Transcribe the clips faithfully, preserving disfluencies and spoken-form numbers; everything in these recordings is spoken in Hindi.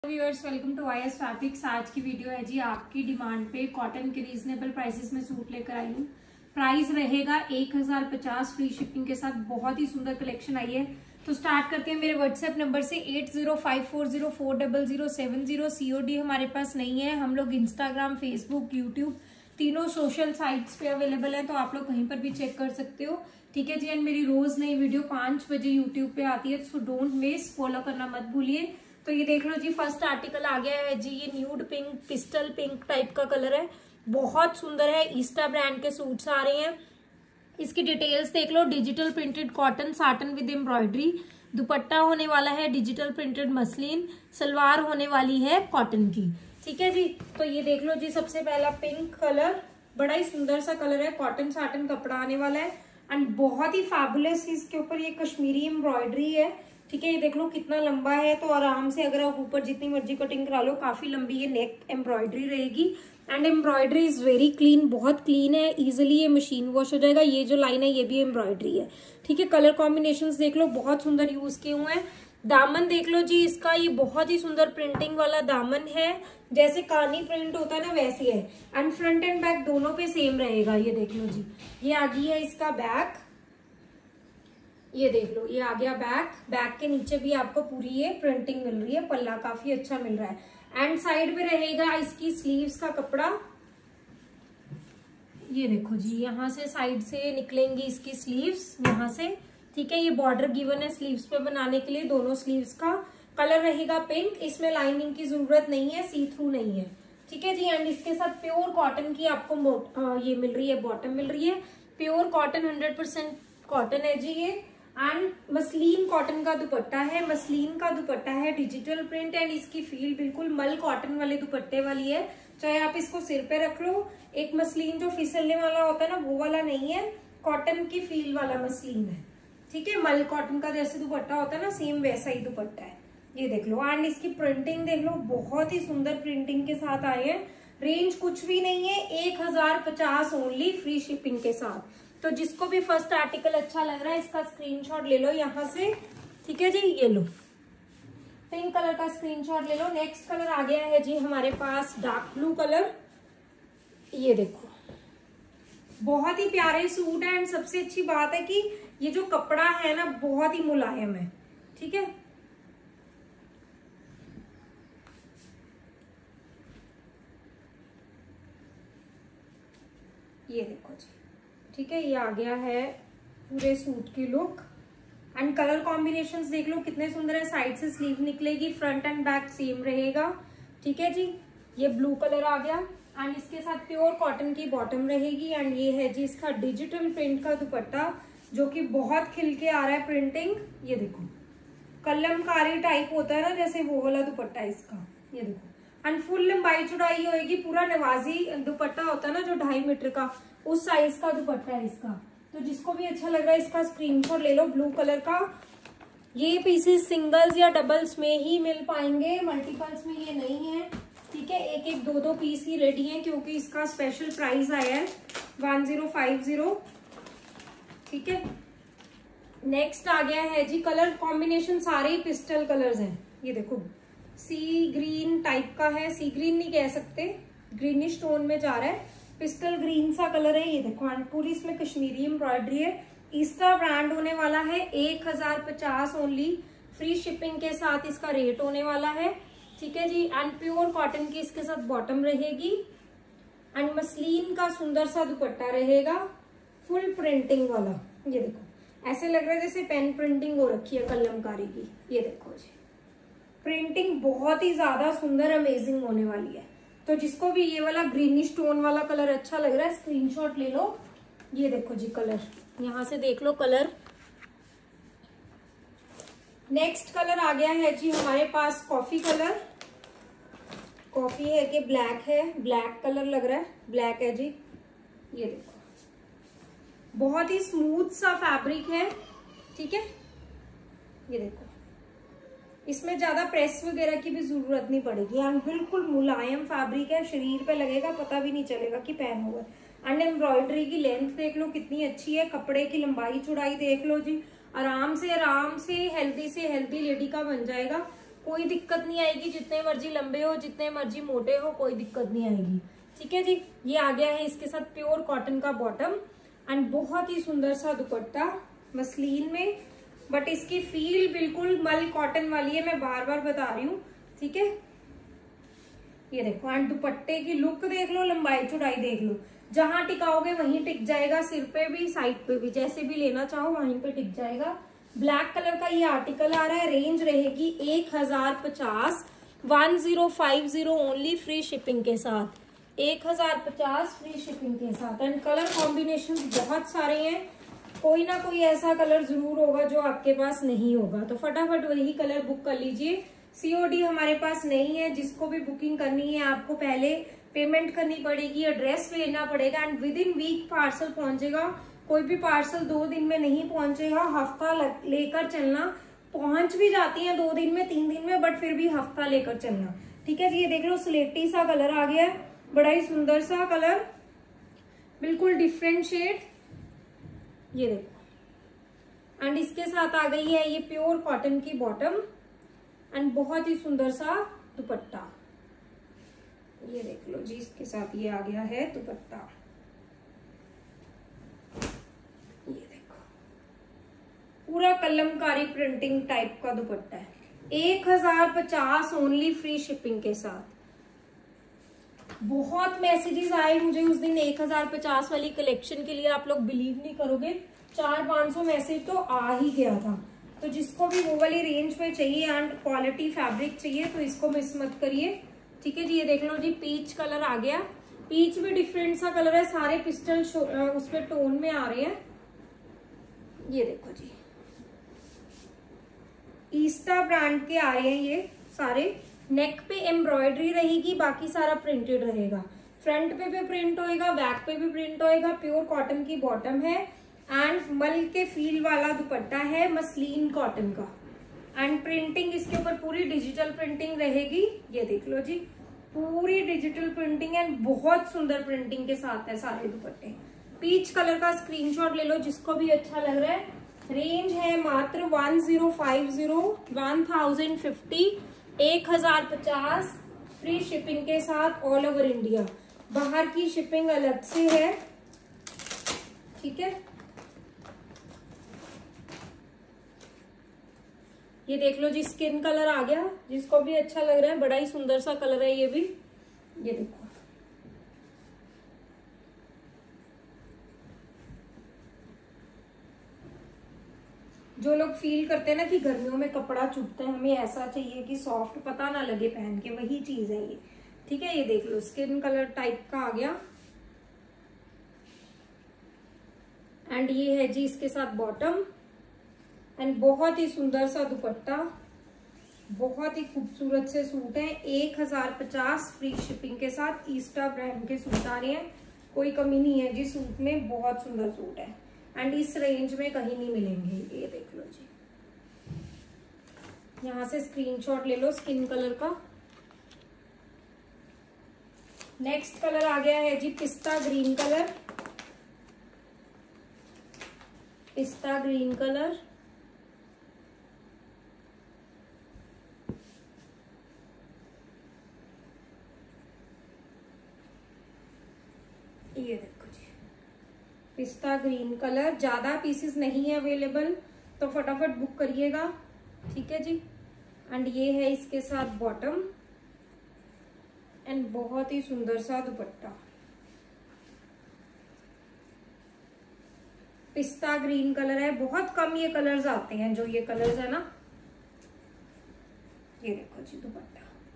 Viewers, welcome to Y S fabrics. आज की वीडियो है जी आपकी डिमांड पे कॉटन के रीजनेबल प्राइसेस में सूट लेकर आई हूँ। प्राइस रहेगा एक हजार पचास फ्री शिपिंग के साथ। बहुत ही सुंदर कलेक्शन आई है। तो स्टार्ट करते हैं मेरे व्हाट्सएप नंबर से eight zero five four zero four double zero seven zero. COD हमारे पास नहीं है। हम लोग इंस्टाग्राम, फेसबुक, यूट्यूब तीनों सोशल साइट्स पे अवेलेबल है, तो आप लोग कहीं पर भी चेक कर सकते हो। ठीक है जी। एंड मेरी रोज नई वीडियो पांच बजे यूट्यूब पे आती है, सो डोंट मिस, फॉलो करना मत भूलिए। तो ये देख लो जी, फर्स्ट आर्टिकल आ गया है जी। ये nude pink, pistol pink type का कलर है, बहुत सुंदर है। ईस्टा ब्रांड के सूट्स आ रहे हैं। इसकी डिटेल्स देख लो। Digital printed cotton satin with embroidery. Dupatta होने वाला है डिजिटल प्रिंटेड मसलिन। सलवार होने वाली है कॉटन की। ठीक है जी। तो ये देख लो जी, सबसे पहला पिंक कलर, बड़ा ही सुंदर सा कलर है। कॉटन साटन कपड़ा आने वाला है एंड बहुत ही फैबुलस। इसके ऊपर ये कश्मीरी एम्ब्रॉयडरी है। ठीक है, ये देख लो कितना लंबा है। तो आराम से अगर आप ऊपर जितनी मर्जी कटिंग करा लो, काफी लंबी ये नेक एम्ब्रॉयडरी रहेगी। And embroidery is very clean, बहुत क्लीन है। इजिली ये मशीन वॉश हो जाएगा। ये जो लाइन है ये भी एम्ब्रॉयडरी है। ठीक है, कलर कॉम्बिनेशंस देख लो, बहुत सुंदर यूज किए हुए हैं। दामन देख लो जी इसका, ये बहुत ही सुंदर प्रिंटिंग वाला दामन है, जैसे कानी प्रिंट होता है ना वैसे है। एंड फ्रंट एंड बैक दोनों पे सेम रहेगा। ये देख लो जी, ये आगे है इसका बैक। ये देख लो, ये आ गया बैक। बैक के नीचे भी आपको पूरी ये प्रिंटिंग मिल रही है। पल्ला काफी अच्छा मिल रहा है। एंड साइड में रहेगा इसकी स्लीव्स का कपड़ा। ये देखो जी, यहाँ से साइड से निकलेंगी इसकी स्लीव्स, यहाँ से। ठीक है, ये बॉर्डर गिवन है स्लीव्स पे बनाने के लिए, दोनों स्लीव्स का। कलर रहेगा पिंक। इसमें लाइनिंग की जरूरत नहीं है, सी थ्रू नहीं है। ठीक है जी। एंड इसके साथ प्योर कॉटन की आपको ये मिल रही है, बॉटम मिल रही है। Pure cotton, hundred percent cotton है जी ये। एंड मसलिन कॉटन का दुपट्टा है। मसलिन का दुपट्टा है, डिजिटल प्रिंट। एंड इसकी फील बिल्कुल मल कॉटन वाले दुपट्टे वाली है। चाहे आप इसको सिर पे रख लो। एक मसलिन जो फिसलने वाला होता है ना, वो वाला नहीं है, कॉटन की फील वाला मसलिन है। ठीक है, मल कॉटन का जैसे दुपट्टा होता है ना, सेम वैसा ही दुपट्टा है। ये देख लो। एंड इसकी प्रिंटिंग देख लो, बहुत ही सुंदर प्रिंटिंग के साथ आए हैं। रेंज कुछ भी नहीं है, एक हजार पचास ओनली फ्री शिपिंग के साथ। तो जिसको भी फर्स्ट आर्टिकल अच्छा लग रहा है, इसका स्क्रीनशॉट ले लो यहाँ से। ठीक है जी, ये लो, पिंक कलर का स्क्रीनशॉट ले लो। नेक्स्ट कलर आ गया है जी हमारे पास डार्क ब्लू कलर। ये देखो, बहुत ही प्यारे सूट है। एंड सबसे अच्छी बात है कि ये जो कपड़ा है ना, बहुत ही मुलायम है। ठीक है, ये देखो जी। ठीक है, ये आ गया है पूरे सूट की लुक। एंड कलर कॉम्बिनेशंस देख लो कितने सुंदर है। साइड से स्लीव निकलेगी, फ्रंट एंड बैक सेम रहेगा। ठीक है जी, ये ब्लू कलर आ गया। एंड इसके साथ प्योर कॉटन की बॉटम रहेगी। एंड ये है जी इसका डिजिटल प्रिंट का दुपट्टा, जो कि बहुत खिल के आ रहा है प्रिंटिंग। ये देखो, कलमकारी टाइप होता है ना, जैसे वो वाला दुपट्टा इसका। ये देखो, एंड फुल लंबाई चौड़ाई होगी। पूरा नवाजी दुपट्टा होता है ना जो ढाई मीटर का, उस साइज का दुपट्टा है इसका। तो जिसको भी अच्छा लग रहा है, इसका स्क्रीनशॉट ले लो। ब्लू कलर का ये पीसेस सिंगल्स या डबल्स में ही मिल पाएंगे, मल्टीपल्स में ये नहीं है। ठीक है, एक एक दो दो पीस ही रेडी है, क्योंकि इसका स्पेशल प्राइस आया है वन जीरो फाइव जीरो। ठीक है, नेक्स्ट आ गया है जी, कलर कॉम्बिनेशन सारे ही पिस्टल कलर्स हैं। ये देखो, सी ग्रीन टाइप का है, सी ग्रीन नहीं कह सकते, ग्रीनिश टोन में जा रहा है, पिस्टल ग्रीन सा कलर है। ये देखो, पूरी इसमें कश्मीरी एम्ब्रॉयडरी है। ईस्टा ब्रांड होने वाला है। एक हजार पचास ओनली फ्री शिपिंग के साथ इसका रेट होने वाला है। ठीक है जी। एंड प्योर कॉटन की इसके साथ बॉटम रहेगी। एंड मसलिन का सुंदर सा दुपट्टा रहेगा, फुल प्रिंटिंग वाला। ये देखो, ऐसे लग रहा है जैसे पेन प्रिंटिंग हो रखी है कलमकारी की। ये देखो जी, प्रिंटिंग बहुत ही ज्यादा सुंदर अमेजिंग होने वाली है। तो जिसको भी ये वाला ग्रीनिश टोन वाला कलर अच्छा लग रहा है, स्क्रीनशॉट ले लो। ये देखो जी कलर, यहाँ से देख लो कलर। नेक्स्ट कलर आ गया है जी हमारे पास कॉफी कलर। कॉफी है कि ब्लैक है, ब्लैक कलर लग रहा है, ब्लैक है जी। ये देखो, बहुत ही स्मूथ सा फैब्रिक है। ठीक है, ये देखो, इसमें ज्यादा प्रेस वगैरह की भी जरूरत नहीं पड़ेगी। एंड बिल्कुल मुलायम फैब्रिक है, शरीर पे लगेगा पता भी नहीं चलेगा कि पहन हुआ है। एंड एम्ब्रॉयडरी की लेंथ देख लो कितनी अच्छी है। कपड़े की लंबाई चौड़ाई देख लो जी, आराम से आराम से हेल्दी से हेल्दी लेडी का बन जाएगा। कोई दिक्कत नहीं आएगी, जितने मर्जी लंबे हो जितने मर्जी मोटे हो कोई दिक्कत नहीं आएगी। ठीक है जी, ये आ गया है इसके साथ प्योर कॉटन का बॉटम एंड बहुत ही सुंदर सा दुपट्टा मसलिन में, बट इसकी फील बिल्कुल मल कॉटन वाली है, मैं बार बार बता रही हूँ। ठीक है, ये देखो एंड दुपट्टे की लुक देख लो, लंबाई चौड़ाई देख लो, जहां टिकाओगे वहीं टिक जाएगा, सिर पे भी साइड पे भी, जैसे भी लेना चाहो वहीं पे टिक जाएगा। ब्लैक कलर का ये आर्टिकल आ रहा है, रेंज रहेगी एक हजार पचास, one zero five zero only, free shipping के साथ, एक हजार पचास फ्री शिपिंग के साथ। एंड कलर कॉम्बिनेशन बहुत सारे हैं, कोई ना कोई ऐसा कलर जरूर होगा जो आपके पास नहीं होगा, तो फटाफट वही कलर बुक कर लीजिए। सीओडी हमारे पास नहीं है, जिसको भी बुकिंग करनी है आपको पहले पेमेंट करनी पड़ेगी, एड्रेस लेना पड़ेगा and within week parcel पहुंचेगा। कोई भी पार्सल दो दिन में नहीं पहुंचेगा, हफ्ता लेकर चलना। पहुंच भी जाती है दो दिन में तीन दिन में, बट फिर भी हफ्ता लेकर चलना। ठीक है जी, ये देख लो स्लेटी सा कलर आ गया है, बड़ा ही सुंदर सा कलर, बिल्कुल डिफरेंट शेड, ये देखो। एंड इसके साथ आ गई है ये प्योर कॉटन की बॉटम एंड बहुत ही सुंदर सा दुपट्टा, ये देख लो जी, इसके साथ ये आ गया है दुपट्टा, ये देखो पूरा कलमकारी प्रिंटिंग टाइप का दुपट्टा है, एक हजार पचास ओनली, फ्री शिपिंग के साथ। बहुत मैसेजेस आए मुझे उस दिन एक हजार पचास वाली कलेक्शन के लिए, आप लोग बिलीव नहीं करोगे, चार पांच सौ मैसेज तो आ ही गया था। तो जिसको भी वो वाली रेंज में चाहिए एंड क्वालिटी फैब्रिक चाहिए तो इसको मिस मत करिए। ठीक है जी, ये देख लो जी, पीच कलर आ गया, पीच भी डिफरेंट सा कलर है, सारे पिस्टल उसमें टोन में आ रहे हैं, ये देखो जी, ईस्टा ब्रांड के आ रहे हैं ये सारे। नेक पे एम्ब्रॉयडरी रहेगी, बाकी सारा प्रिंटेड रहेगा, फ्रंट पे भी प्रिंट होएगा, बैक पे भी प्रिंट होएगा, प्योर कॉटन की बॉटम है एंड मल के फील वाला दुपट्टा है, मसलिन कॉटन का एंड प्रिंटिंग इसके ऊपर पूरी डिजिटल प्रिंटिंग रहेगी, ये देख लो जी, पूरी डिजिटल प्रिंटिंग एंड बहुत सुंदर प्रिंटिंग के साथ है सारे दुपट्टे। पीच कलर का स्क्रीनशॉट ले लो जिसको भी अच्छा लग रहा है। रेंज है मात्र one zero five zero, one thousand fifty, एक हजार पचास, फ्री शिपिंग के साथ ऑल ओवर इंडिया, बाहर की शिपिंग अलग से है। ठीक है, ये देख लो जी, स्किन कलर आ गया, जिसको भी अच्छा लग रहा है, बड़ा ही सुंदर सा कलर है ये भी, ये देखो जो लोग फील करते हैं ना कि गर्मियों में कपड़ा चुभता है, हमें ऐसा चाहिए कि सॉफ्ट, पता ना लगे पहन के, वही चीज है ये। ठीक है, ये देख लो स्किन कलर टाइप का आ गया एंड ये है जी इसके साथ बॉटम एंड बहुत ही सुंदर सा दुपट्टा, बहुत ही खूबसूरत से सूट है, एक हजार पचास फ्री शिपिंग के साथ। ईस्टा ब्रांड के सूट आ रहे हैं, कोई कमी नहीं है जी सूट में, बहुत सुंदर सूट है एंड इस रेंज में कहीं नहीं मिलेंगे। ये देख लो जी, यहां से स्क्रीनशॉट ले लो स्किन कलर का। नेक्स्ट कलर आ गया है जी पिस्ता ग्रीन कलर, पिस्ता ग्रीन कलर, ये देखो जी पिस्ता ग्रीन कलर, ज्यादा पीसेस नहीं है अवेलेबल तो फटाफट बुक करिएगा। ठीक है जी, एंड ये है इसके साथ बॉटम एंड बहुत ही सुंदर सा दुपट्टा, पिस्ता ग्रीन कलर है, बहुत कम ये कलर्स आते हैं जो ये कलर्स है ना। ये देखो जी दुपट्टा,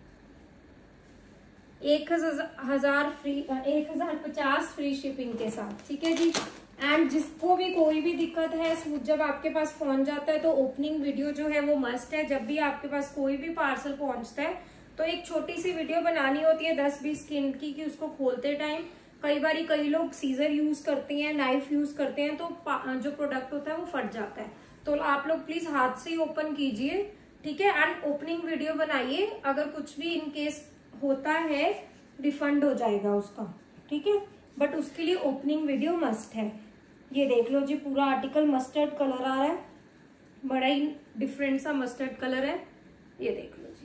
एक हजार फ्री, एक हजार पचास फ्री शिपिंग के साथ। ठीक है जी, एंड जिसको भी कोई भी दिक्कत है, सूट जब आपके पास पहुंच जाता है तो ओपनिंग वीडियो जो है वो मस्ट है। जब भी आपके पास कोई भी पार्सल पहुंचता है तो एक छोटी सी वीडियो बनानी होती है दस बीस मिनट की, कि उसको खोलते टाइम कई बार कई लोग सीजर यूज करते हैं, नाइफ यूज करते हैं, तो जो प्रोडक्ट होता है वो फट जाता है। तो आप लोग प्लीज हाथ से ही ओपन कीजिए। ठीक है, एंड ओपनिंग वीडियो बनाइए, अगर कुछ भी इन केस होता है रिफंड हो जाएगा उसका। ठीक है, बट उसके लिए ओपनिंग वीडियो मस्ट है। ये देख लो जी, पूरा आर्टिकल मस्टर्ड कलर आ रहा है, बड़ा ही डिफरेंट सा मस्टर्ड कलर है, ये देख लो जी।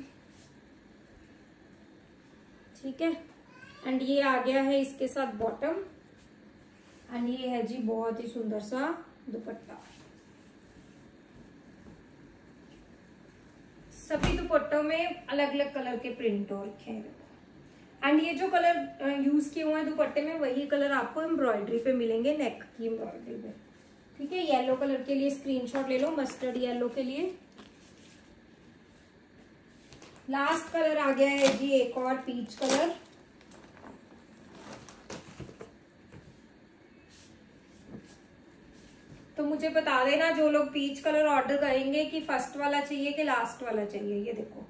ठीक है। एंड ये आ गया है इसके साथ बॉटम, एंड ये है जी बहुत ही सुंदर सा दुपट्टा। सभी दुपट्टों में अलग अलग कलर के प्रिंट हो रखे हैं, एंड ये जो कलर यूज किए हुए हैं दुपट्टे में वही कलर आपको एम्ब्रॉयडरी पे मिलेंगे, नेक की एम्ब्रॉयडरी पे। ठीक है, येलो कलर के लिए स्क्रीनशॉट ले लो, मस्टर्ड येलो के लिए। लास्ट कलर आ गया है जी एक और पीच कलर। तो मुझे बता देना जो लोग पीच कलर ऑर्डर करेंगे कि फर्स्ट वाला चाहिए कि लास्ट वाला चाहिए। ये देखो,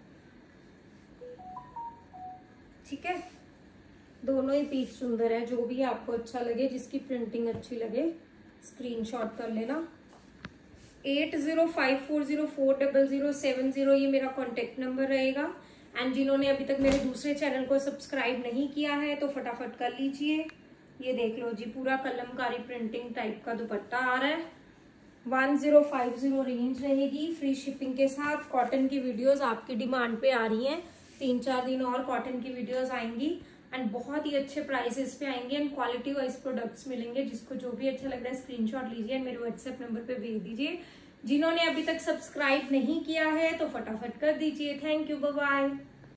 ठीक है, दोनों ही पीच सुंदर है। जो भी आपको अच्छा लगे, जिसकी प्रिंटिंग अच्छी लगे, स्क्रीनशॉट कर लेना। Eight zero five four zero four double zero seven zero ये मेरा कॉन्टेक्ट नंबर रहेगा। एंड जिन्होंने अभी तक मेरे दूसरे चैनल को सब्सक्राइब नहीं किया है तो फटाफट कर लीजिए। ये देख लो जी, पूरा कलमकारी प्रिंटिंग टाइप का दुपट्टा आ रहा है। One zero five zero range रहेगी, फ्री शिपिंग के साथ। कॉटन की वीडियोस आपकी डिमांड पे आ रही हैं, तीन चार दिन और कॉटन की वीडियोस आएंगी, एंड बहुत ही अच्छे प्राइसेस पे आएंगे, एंड क्वालिटी वाइज प्रोडक्ट्स मिलेंगे। जिसको जो भी अच्छा लग रहा है स्क्रीनशॉट लीजिए, मेरे व्हाट्सएप नंबर पे भेज दीजिए। जिन्होंने अभी तक सब्सक्राइब नहीं किया है तो फटाफट कर दीजिए। Thank you, bye bye.